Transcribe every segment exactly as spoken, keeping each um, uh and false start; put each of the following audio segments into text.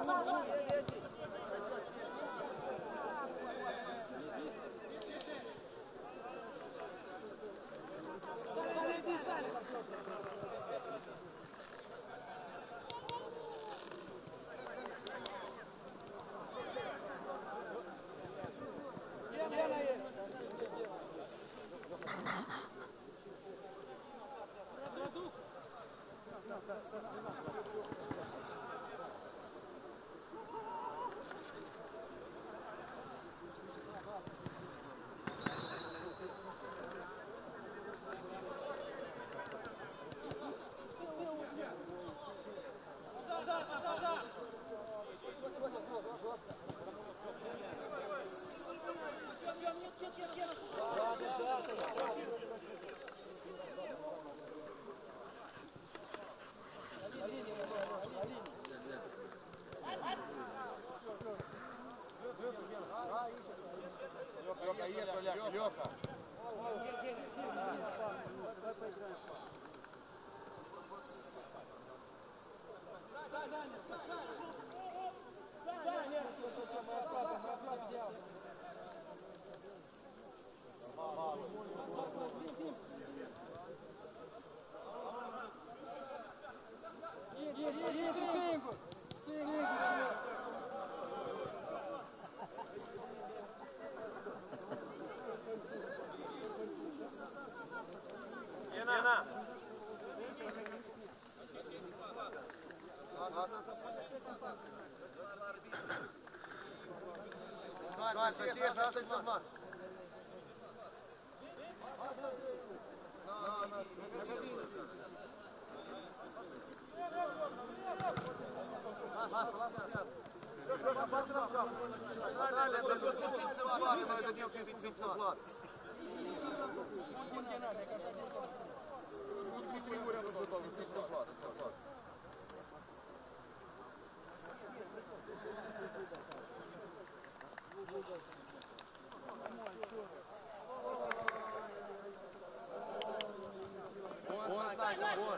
Лёха, ешь, Лёха, Лёха. Давай, соседи, остается в марш. На, на, на кабину. Вон, Саня, вон.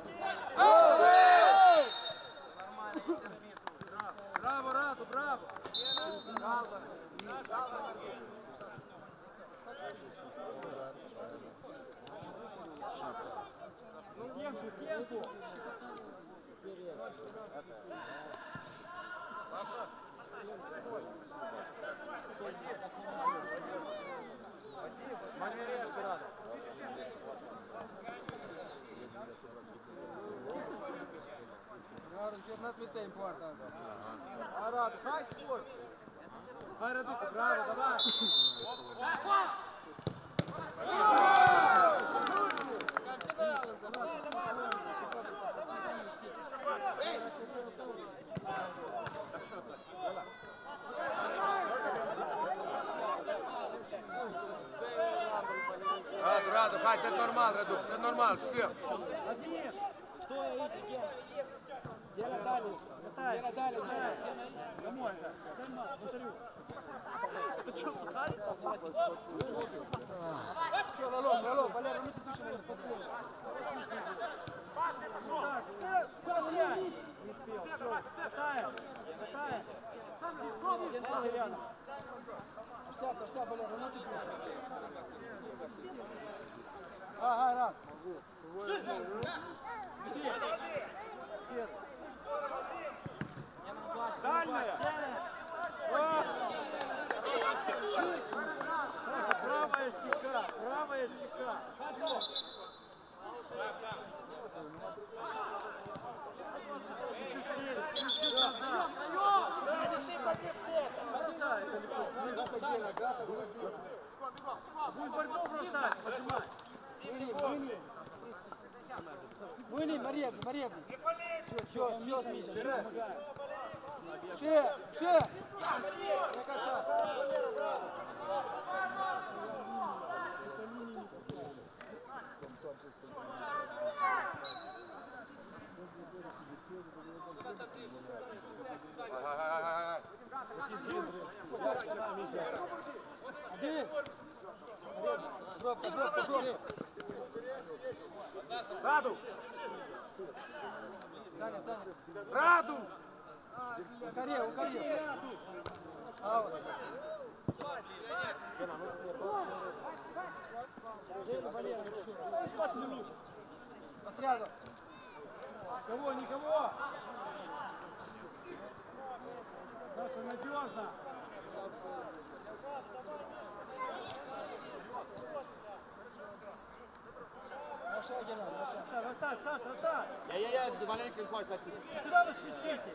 Браво, Раду, браво! У нас мы стоим поарта. Арад, хай, фор. Хай, Радука, браво, давай. Раду, Раду, хай, це нормал, Раду, це нормал, все. Один. Стой, иди, Дело далее. Дело далее, да. Домой. Домой, повторю. Это что, сухарь? Все, Лолом, Лолом, Валера, ну ты слышишь, я спокойно. Так, быстрее. Не успел, все, катаем, катаем. Держи рядом. Штаб, штаб, Валера, ну ты слышишь. Ага, рад. Быстрее. Свет. Дальняя! Саша, правая щека, правая щека. Чуть-чуть сели, чуть-чуть назад. Бросай далеко. Будь борьбу бросать, поджимай. Выни, Мария, Мария. Все, все, все, Миша, все, помогай. Ше, ше. Один. Пробка, пробка, пробка. Раду! Саня, Саня. Раду! Укорей, укорей. Аут. Постряду. Кого, никого? Саша, надежно. Оставь, оставь, Саша, оставь! Я-я-я, Валерий, хватит отсюда. Куда вы спешите?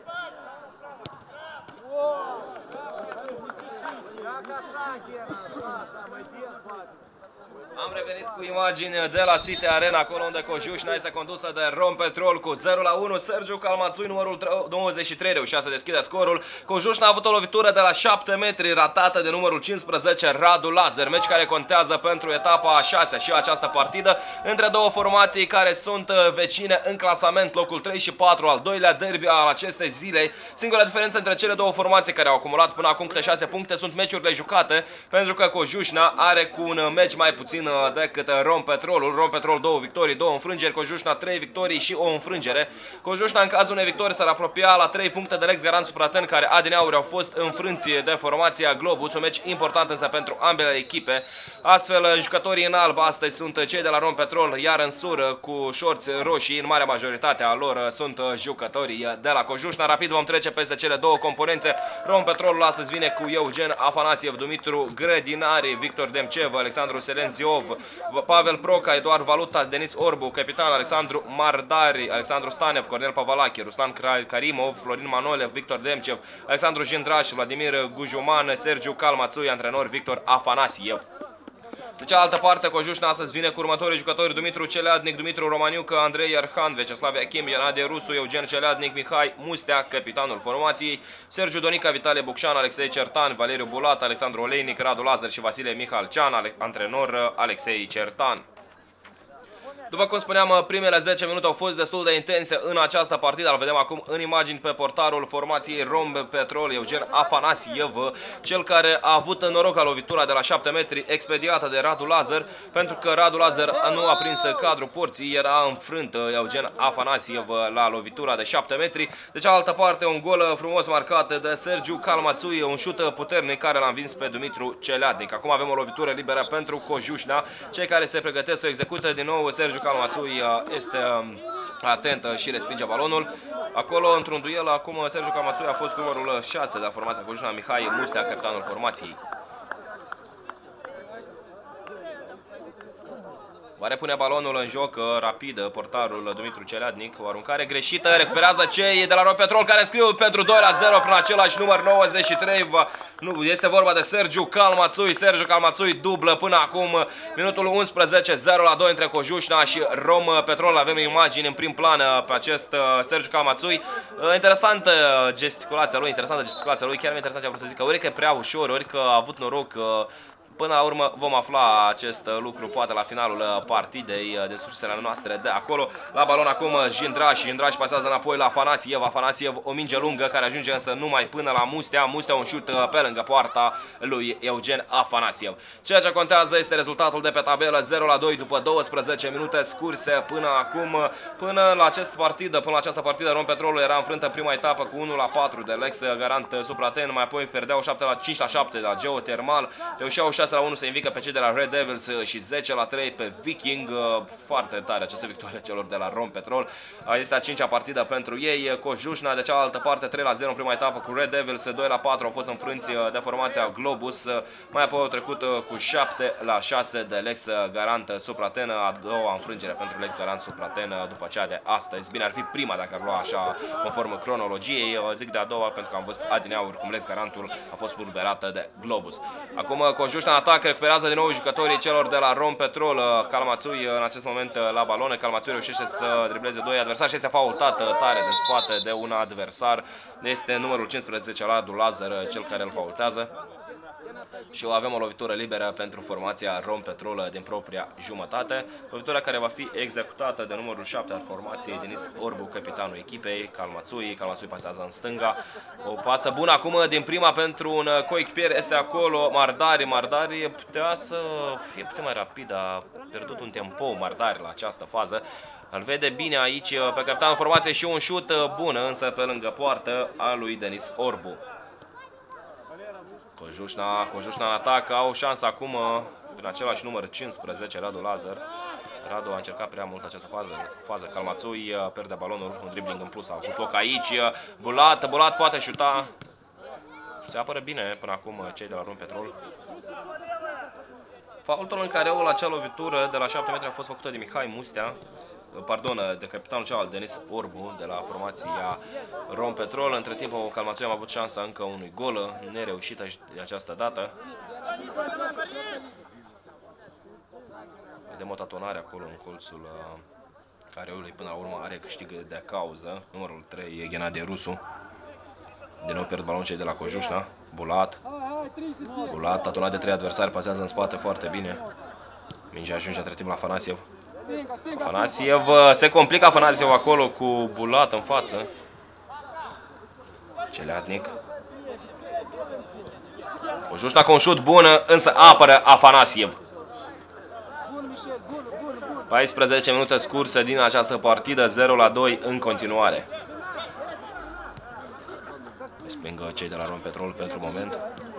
О! Не спешите! Как așa, Gena, Sasha, mai des bate. Am revenit cu imagini de la City Arena, acolo unde Cojușna este condusă de Rompetrol cu zero la unu. Sergiu Calmațui, numărul douăzeci și trei, reușea să deschide scorul. Cojușna a avut o lovitură de la șapte metri ratată de numărul cincisprezece, Radu Lazar. Meci care contează pentru etapa a șasea și această partidă între două formații care sunt vecine în clasament, locul trei și patru, al doilea derby al acestei zile. Singura diferență între cele două formații care au acumulat până acum câte șase puncte sunt meciurile jucate, pentru că Cojușna are cu un meci mai puțin decât Rompetrolul. Rompetrol două victorii, două înfrângeri, Cojușna trei victorii și o înfrângere. Cojușna în cazul unei victorii s-ar apropia la trei puncte de Lex Garant Supraten, care adineauri au fost înfrânți de formația Globus, un meci important însă pentru ambele echipe. Astfel, jucătorii în alb astăzi sunt cei de la Rompetrol, iar în sur cu șorți roșii, în marea majoritate a lor sunt jucătorii de la Cojușna. Rapid vom trece peste cele două componențe. Rompetrolul astăzi vine cu Eugen Afanasiev, Dumitru Grădinari, Victor Demcev, Alexandru Selenziov, Pavel Proca, Eduard Valuta, Denis Orbu, capitan Alexandru Mardari, Alexandru Stanev, Cornel Pavalache, Ruslan Karimov, Florin Manolev, Victor Demcev, Alexandru Jindraș, Vladimir Gujuman, Sergiu Calmațui, antrenor Victor Afanasiev. De cealaltă parte, Cojușna astăzi vine cu următorii jucători: Dumitru Celeadnic, Dumitru Romaniucă, Andrei Arhan, Vyacheslav Achim, Ianade Rusu, Eugen Celeadnic, Mihai Mustea, capitanul formației, Sergiu Donica, Vitalie Bucșan, Alexei Certan, Valeriu Bulat, Alexandru Oleinic, Radu Lazar și Vasile Mihalcean, antrenor Alexei Certan. După cum spuneam, primele zece minute au fost destul de intense în această partidă. Îl vedem acum în imagini pe portarul formației Rompetrol, Eugen Afanasiev, cel care a avut noroc la lovitura de la șapte metri expediată de Radu Lazar, pentru că Radu Lazar nu a prins cadrul porții, era înfrânt Eugen Afanasiev la lovitura de șapte metri. De cealaltă parte, un gol frumos marcat de Sergiu Calmațui, un șut puternic care l-a învins pe Dumitru Celeadnic. Acum avem o lovitură liberă pentru Cojușna, cei care se pregătesc să execute din nou. Sergiu Calmațui este atent și respinge balonul. Acolo, într-un duel, acum Sergiu Calmațui a fost cu numărul șase de la formația Cojușna, Mihai Mustea, capitanul formației. Va repune balonul în joc rapid portarul Dumitru Celeadnic. O aruncare greșită, recuperează cei de la Rompetrol, care scriu pentru doi la zero prin același număr nouăzeci și trei. Nu, este vorba de Sergiu Calmațui. Sergiu Calmațui dublă până acum. Minutul unsprezece, zero la doi între Cojușna și Rompetrol. Avem imagini în prim plan pe acest Sergiu Calmațui. Interesantă gesticulația lui, interesantă gesticulația lui. Chiar mi-e interesant ce a vrut să zic, ori că e prea ușor, ori că a avut noroc. Până la urmă vom afla acest lucru poate la finalul partidei de sursele noastre de acolo. La balon acum Jindraș, Jindraș pasează înapoi la Afanasiev, Afanasiev o minge lungă care ajunge însă numai până la Mustea, Mustea un șut pe lângă poarta lui Eugen Afanasiev. Ceea ce contează este rezultatul de pe tabelă, zero la doi după douăsprezece minute scurse până acum. Până la această partidă, până la această partidă Rompetrolul era înfrântă în prima etapă cu unu la patru de Lex Garant Supraten, mai apoi perdeau șapte la cinci la șapte de la Geotermal, reușeau șase la unu să invică pe cei de la Red Devils și zece la trei pe Viking. Foarte tare această victorie celor de la Rompetrol. Este a cincea partidă pentru ei. Cojușna de cealaltă parte trei la zero în prima etapă cu Red Devils, doi la patru au fost înfrânți de formația Globus, mai apoi au trecut cu șapte la șase de Lex Garant Supraten, a doua înfrângere pentru Lex Garant Supraten după cea de astăzi. Bine, ar fi prima dacă ar lua așa conform cronologiei, zic de a doua pentru că am văzut adineauri cum Lex Garantul a fost pulberată de Globus. Acum Cojușna în atac, recuperează din nou jucătorii celor de la Rompetrol. Calmațui în acest moment la balone. Calmațui reușește să dribleze doi adversari și este faultat tare din spate de un adversar. Este numărul cincisprezece, Radu Lazar, cel care îl faultează. Și avem o lovitură liberă pentru formația Rompetrol din propria jumătate. Lovitura care va fi executată de numărul șapte al formației, Denis Orbu, capitanul echipei. Calmațui, Calmațui pasează în stânga. O pasă bună acum din prima pentru un coechipier, este acolo Mardari. Mardari putea să fie puțin mai rapid, a pierdut un tempo Mardari la această fază. Îl vede bine aici pe capitanul formației și un șut bun, însă pe lângă poartă al lui Denis Orbu. Cojușna, Cojușna în atac, au șansă acum prin același număr cincisprezece, Radu Lazar. Radu a încercat prea mult această fază, fază. Calmațui pierde balonul, un dribbling în plus a avut loc aici. Bulat, Bulat poate șuta. Se apără bine până acum cei de la Rompetrol. Faultul în care la acea lovitură de la șapte metri a fost făcută de Mihai Mustea. Pardon, de capitanul celălalt, Denis Orbu, de la formația Rompetrol. Între timp, Calmațui am avut șansa încă unui gol, nereușită de această dată. Vedem o tatonare acolo în colțul careului, până la urmă are câștig de cauză. Numărul trei, Ghenadie Rusu. Din nou pierd balonul cei de la Cojușna. Bulat. Bulat, tatonat de trei adversari, pasează în spate foarte bine. Mingea ajunge între timp la Afanasiev. Afanasiev, se complică Afanasiev acolo cu Bulat în față. Celeadnic. Cojușna cu un șut bun, însă apără Afanasiev. paisprezece minute scurse din această partidă, zero la doi în continuare. Respingă cei de la Rompetrol pentru moment.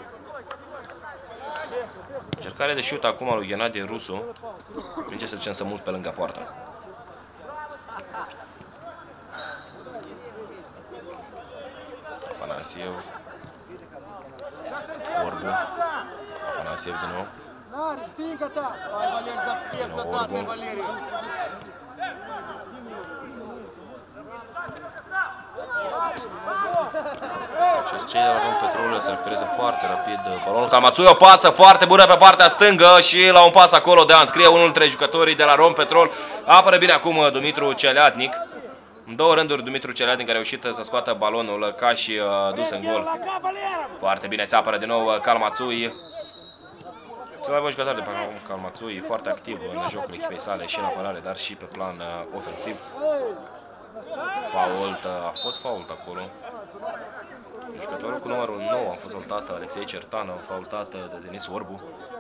Încercare de șut acum lui Ghenadie Rusu. Minge se duce însă mult pe lângă poartă. Afanasiev. Orbu. Afanasiev din nou. Din nou Orbu. Și cei de la Rompetrol se recuperează foarte rapid balonul. Calmațui, o pasă foarte bună pe partea stângă și la un pas acolo de a înscrie unul dintre jucătorii de la Rompetrol. Apără bine acum Dumitru Celeadnic. În două rânduri Dumitru Celeadnic a reușit să scoată balonul ca și uh, dus în gol. Foarte bine se apără din nou Calmațui. Cel mai bun jucător de pe acum, Kalmatsui, foarte activ în jocul echipei sale și în apărare, dar și pe plan uh, ofensiv. Fault, uh, a fost fault acolo. Jucătorul cu numărul nouă a fost faultat, Alexei Certană, faultat de Denis Orbu.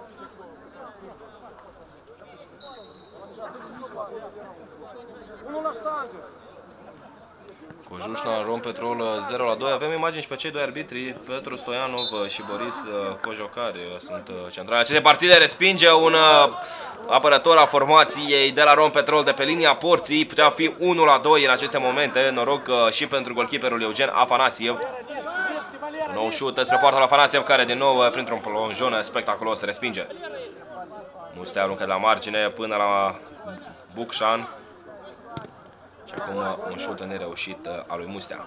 Cojușna, Rompetrol zero la doi. Avem imagini și pe cei doi arbitri, Petru Stoianov și Boris Cojocari sunt centrali. Aceste partide respinge un apărător a formației de la Rompetrol de pe linia porții. Putea fi unu la doi în aceste momente. Noroc și pentru golkeeperul Eugen Afanasiev. Un nou șut spre poarta la Afanasiev, care din nou printr-un plonjon spectaculos se respinge. Mustea aruncă de la margine până la Bucșan. Și acum un șut nereușit al lui Mustea.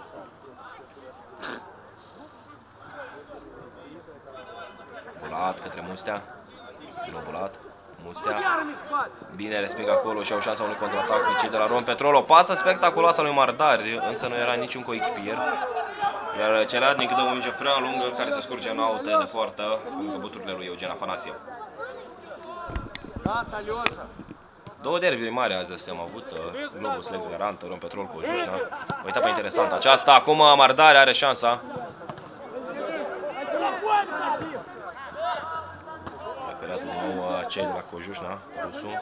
Bulat către Mustea. Din Bulat. Mustea. Bine resping acolo și au șansa unui contraatac cei de la Rompetrol. O pasă spectaculoasă lui Mardari, însă nu era niciun coechipier. Iar Celeadnic dă o minge prea lungă care se scurge în aute de poartă lângă buturile lui Eugen Afanasiev. Gata, Lioșa! Două derbiri mari azi am avut, Globus Lex Garant, Rompetrol cu Cojușna. O etapă interesantă aceasta, acum Mardari are șansa. Recuperează din nou cei de la Cojușna, Rusu.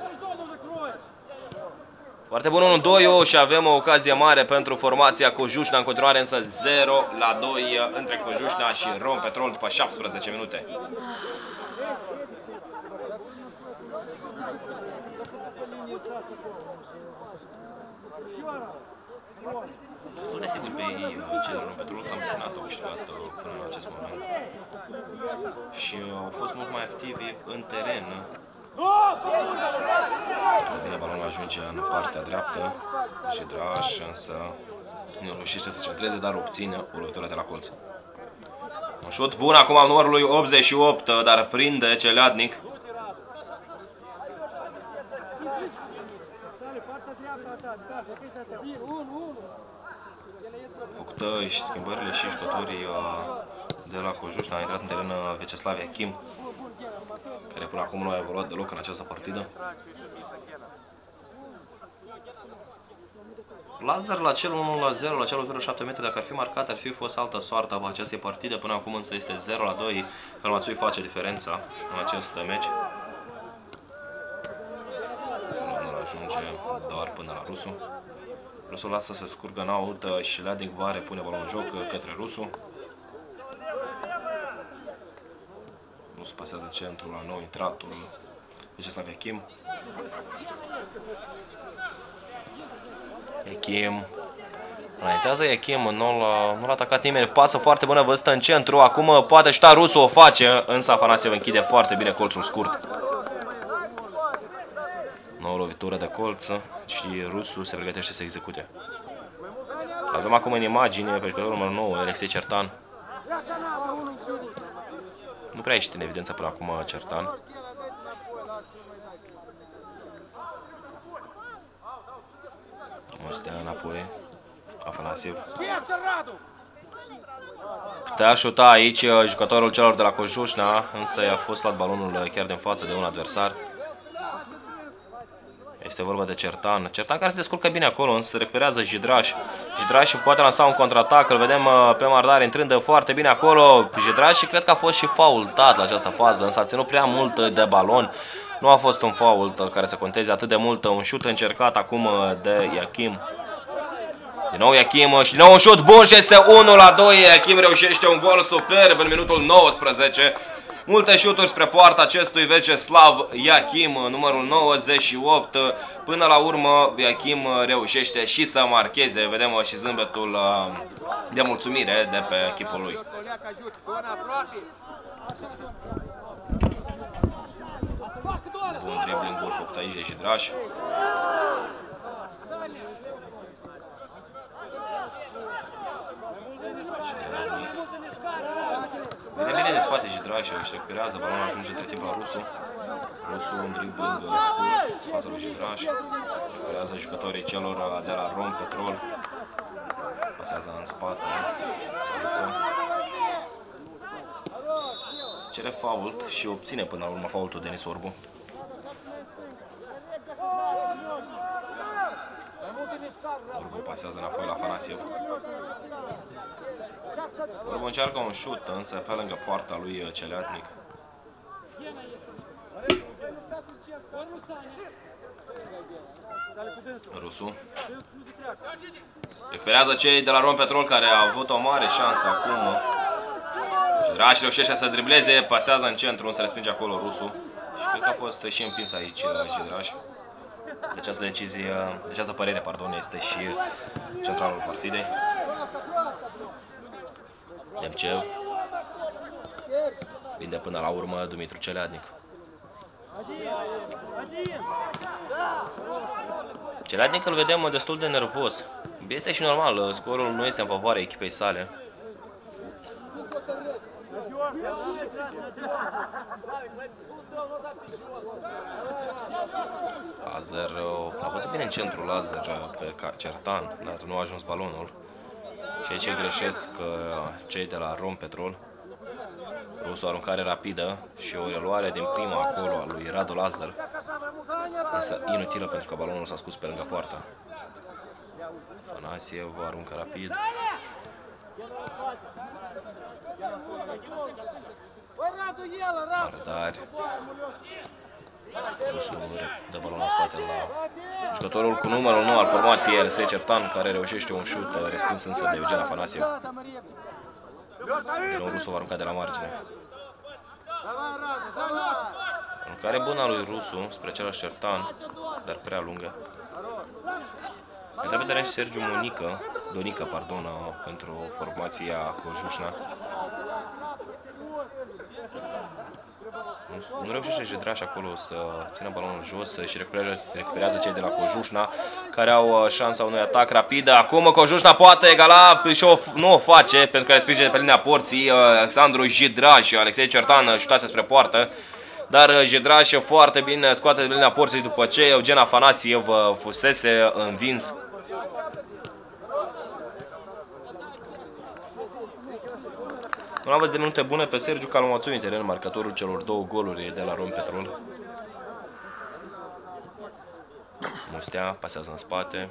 Foarte bun unu doi și avem o ocazie mare pentru formația Cojușna, în continuare însă zero la doi între Cojușna și Rompetrol după șaptesprezece minute. Destul de sigur pe ei, cei de la Rompetrol, cam până asta au câștigat până în acest moment. Și au fost mult mai activi în teren. Bine, balonul ajunge în partea dreaptă. Jedraș însă nu reușește să centreze, dar obține o lovitură de la colț. Un șut bun acum al numărului optzeci și opt, dar prinde Celeadnic. Făcută și schimbările și jucătorii de la Cojușna. A intrat în teren Vyacheslav Iachim, care până acum nu a evoluat deloc în această partidă. Lazdar la cel unu la zero, la cel șapte metri, dacă ar fi marcat, ar fi fost altă soartă a acestei partide. Până acum însă este zero la doi. Kalmatsui face diferența în acest meci. Nu ajunge doar până la Rusu. Rusu lasă să scurgă în aut și Celeadnic va repune balonul în joc către Rusu. Rusu pasează în centru la nou intratul Vyacheslav Iachim. Iachim înaintează Iachim, nu l-a atacat nimeni. Pasă foarte bună văzută în centru. Acum poate șuta Rusu, o face, însă Afanasiev închide foarte bine colțul scurt. Nouă lovitură de colț și Rusu se pregătește să execute. Avem acum în imagine pe jucătorul numărul nouă, Alexei Certan. Nu prea a ieșit în evidență până acum Certan. Mustea înapoi, Afanasiev. Putea șuta aici jucătorul celor de la Cojușna, însă i-a fost luat balonul chiar din față de un adversar. Este vorba de Certan. Certan care se descurcă bine acolo, însă recuperează Jedraș. Jedraș poate lansa un contraatac, îl vedem pe Mardari intrând foarte bine acolo. Jedraș și cred că a fost și faultat la această fază, însă a ținut prea mult de balon. Nu a fost un fault care să conteze atât de mult. Un șut încercat acum de Iachim. Din nou Iachim și din nou un șut bun și este unu la doi. Iachim reușește un gol superb în minutul nouăsprezece. Multe șuturi spre poarta acestui Vyacheslav Iachim, numărul nouăzeci și opt. Până la urmă Iachim reușește și să marcheze. Vedem și zâmbetul de mulțumire de pe echipul lui. Bun dribbling bun făcut aici de Jedraș. Vine bine de spate Jedraș, își recuperează, balonul ajunge între timp la Rusu. Rusu un dribbling scurt, fața lui Jedraș. Recuperează jucătorii celor de la Rompetrol. Pasează în spate. cere fault și obține până la urmă faultul Denis Orbu. Orbu pasează înapoi la Afanasiev. Orbu încearcă un șut, însă pe lângă poarta lui Celeatnic. Rusu. Recuperează cei de la Rompetrol care au avut o mare șansă acum. Jidraș reușește să dribleze, pasează în centru, însă respinge acolo Rusu. Și cred că a fost și împins aici Jidraș. De această decizie, de această părere, pardon, este și centralul partidei. Demcev. Prinde până la urmă Dumitru Celeadnic. Celeadnic îl vedem destul de nervos. Este și normal, scorul nu este în favoarea echipei sale. Lazer a văzut bine în centru Lazer pe Certan, dar nu a ajuns balonul. Și aici greșesc cei de la Rompetrol. Rusu, aruncare rapidă și o reluare din prima acolo a lui Radu Lazer, însă inutilă pentru că balonul s-a scos pe lângă poartă. Afanasiev aruncă rapid. Ardari. Rusu dă balonul în spate la jucătorul cu numărul nouă al formației R S Certan, care reușește un șut respins însă de Eugen Afanasiev. Din nou Rusu va arunca de la margine. Aruncare bună a lui Rusu spre același Certan, dar prea lungă. Intră pe teren și Sergiu Monica, Donica, pardon, pentru formația Cojușna. Nu reușește Jidraș acolo să țină balonul jos și recuperează, recuperează cei de la Cojușna, care au șansa unui atac rapid. Acum Cojușna poate egala și o, nu o face, pentru că respinge pe linia porții Alexandru Jidraș. Alexei Certan șutase spre poartă, dar Jidraș foarte bine scoate de linia porții după ce Eugen Afanasiev fusese învins. Nu am văzut de minute bune pe Sergiu Calmațu în teren, marcatorul celor două goluri de la Rompetrol. Mustea pasează în spate.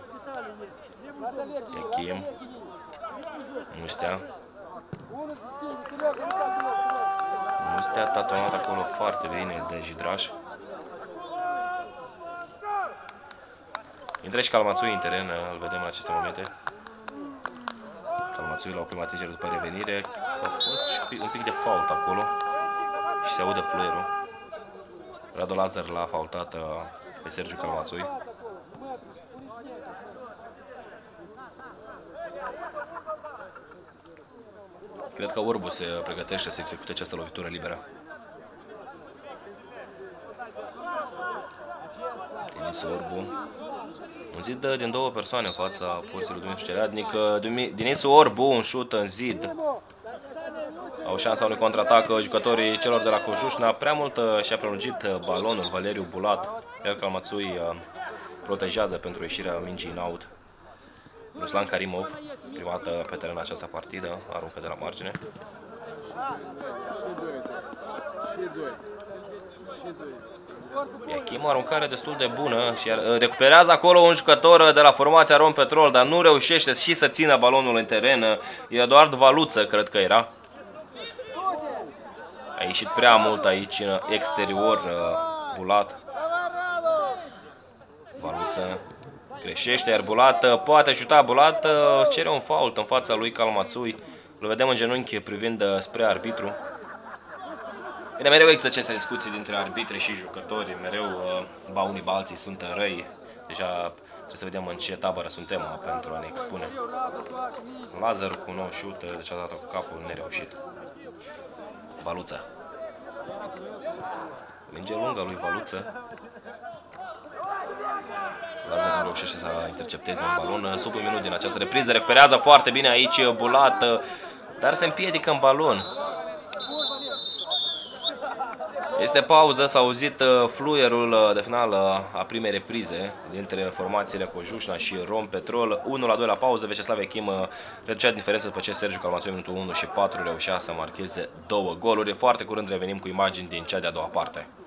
Echim. Mustea. Mustea tatonat acolo foarte bine de Jidraș. Intră și Calmațu în teren, îl vedem în aceste momente. Calmațu la o prima atingere după revenire. A fost un pic de fault acolo și se aude fluierul. Radu Lazer l-a faultat pe Sergiu Calmațu. Cred că Orbu se pregătește să execute această lovitură liberă. Denis Orbu. Un zid din două persoane în fața porții lui Dumitru Celeadnic. Denis Orbu, un șut în zid. Au șansa unui contraatac jucătorii celor de la Cojușna. Prea mult și-a prelungit balonul Valeriu Bulat, iar Calmațui protejează pentru ieșirea mingii în out. Ruslan Karimov, prima dată pe teren această partidă, aruncă de la margine. Iachim, o aruncare destul de bună și recuperează acolo un jucător de la formația Rompetrol, dar nu reușește și să țină balonul în teren. Eduard Valuță, cred că era. A ieșit prea mult aici în exterior Bulat. Valuță greșește, iar Bulat poate șuta. Bulat cere un fault în fața lui Calmațui. Îl vedem în genunchi privind spre arbitru. Bine, mereu există aceste discuții dintre arbitri și jucători. Mereu ba unii ba alții sunt răi. Deja trebuie să vedem în ce tabără suntem pentru a ne expune. Lazer cu un nou șut, de cealaltă dată cu capul nereușit. Valuță. Minge lungă lui Valuță. Lazer nu reușește să intercepteze un balon. Sub un minut din această repriză. Recuperează foarte bine aici Bulat, dar se împiedică în balon. Este pauză, s-a auzit uh, fluierul uh, de final uh, a primei reprize dintre formațiile Cojușna și Rompetrol. unu la doi la pauză, Veceslav Echim uh, reducea diferența după ce Sergiu Calmațoi minutul unu și patru reușea să marcheze două goluri. Foarte curând revenim cu imagini din cea de-a doua parte.